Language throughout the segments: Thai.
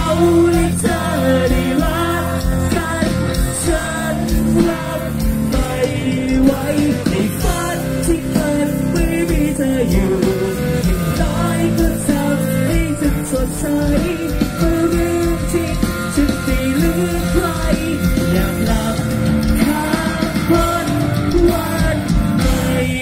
เขาและเธอได้รักกันฉันรับไม่ไหวในฝันที่มันไม่มีเธออยู่อย่างน้อยก็ทำให้ฉันสดใสเมื่อเรื่องที่ฉันได้ลืมใครอยากหลับข้ามวันใหม่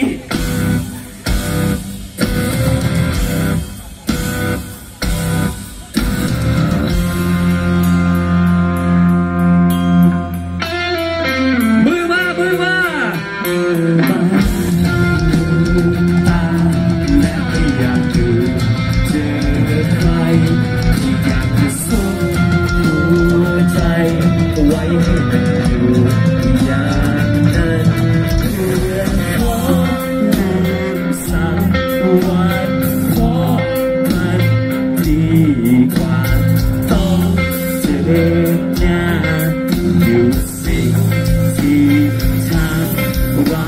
ไว้ให้มันอยู่อย่างนั้นเรื่องของสักวันขอมันดีกว่าต้องเจอหน้าอยู่สิ่งที่ทำไว้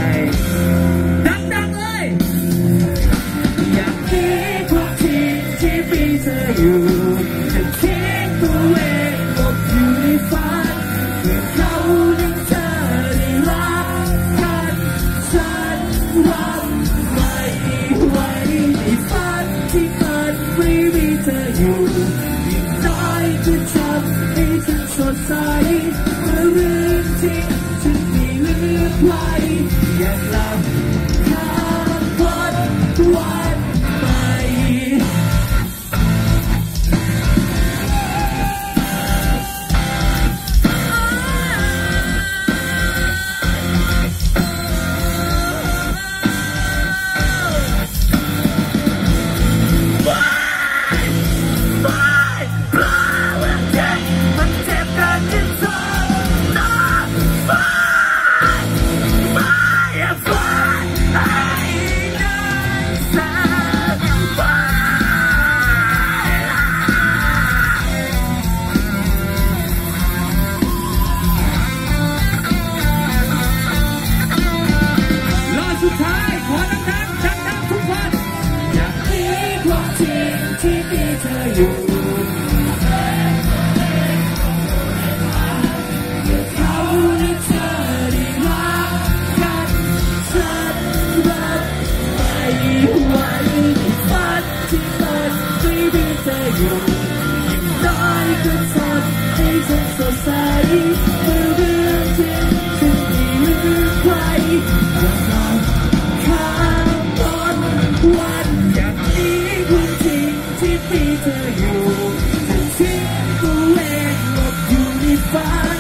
ดังๆเลยอยากมีทุกทีที่มีเธออยู่จะทิ้งตัวเองตกอยู่ในฝันเมื่อเขาและเธอได้รักกันฉันรับไม่ไหวในฝันที่มันไม่มีเธออยู่อย่างน้อยก็ทำให้ฉันสดใสเมื่อเรื่องที่ฉันไม่ลืมไว้อยากหลับข้ามวันใหม่สุดท้ายขอดังๆทุกวันอยากมีความจริงที่มีเธออยู่เขาและเธอได้รักกันฉันรับไม่ไหวในฝันที่มันไม่มีเธออยู่อย่างน้อยก็ทำให้ฉันสดใสเมื่อเรื่องที่ฉันไม่ลืมใครอยากลองวันอยากมีความจริงที่มีเธออยู่จะทิ้งตัวเองหลบอยู่ในฝัน